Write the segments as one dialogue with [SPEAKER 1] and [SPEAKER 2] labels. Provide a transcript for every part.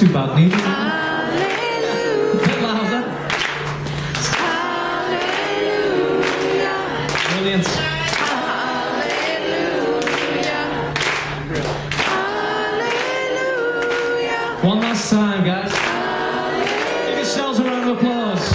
[SPEAKER 1] too bad, Neil. A bit louder. Brilliant. One last time, guys. Give yourselves a round of applause.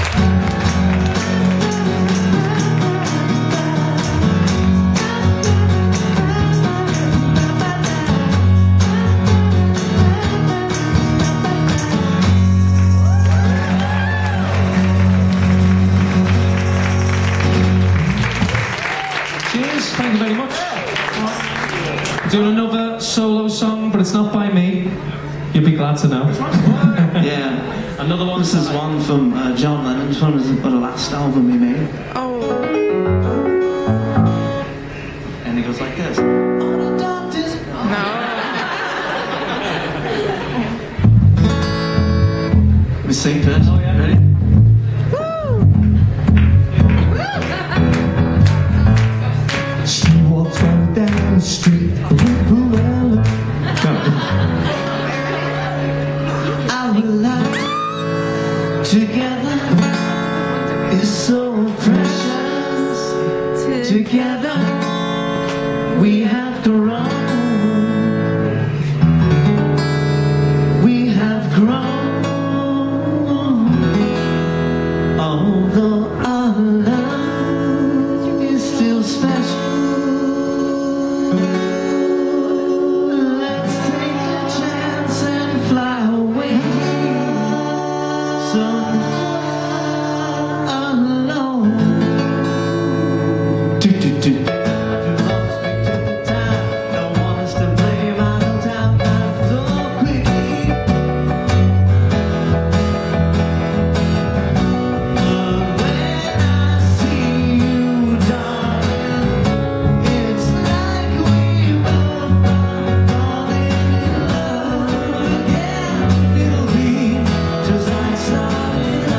[SPEAKER 1] Cheers, thank you very much. Doing another solo song, but it's not by me. You'll be glad to know.
[SPEAKER 2] Yeah.
[SPEAKER 1] Another one.
[SPEAKER 2] This is one from John Lennon's one of the last album he made.
[SPEAKER 3] Oh.
[SPEAKER 2] And it goes like this.
[SPEAKER 3] No.
[SPEAKER 2] We sing first.
[SPEAKER 1] Oh, yeah.
[SPEAKER 2] Ready?
[SPEAKER 4] She walks right down the street.
[SPEAKER 2] Our life together is so precious. Together we have grown. We have grown. Although our love is still special. Let's take a chance and fly away. So alone. Do do do. Just like starting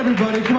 [SPEAKER 4] everybody. Come on.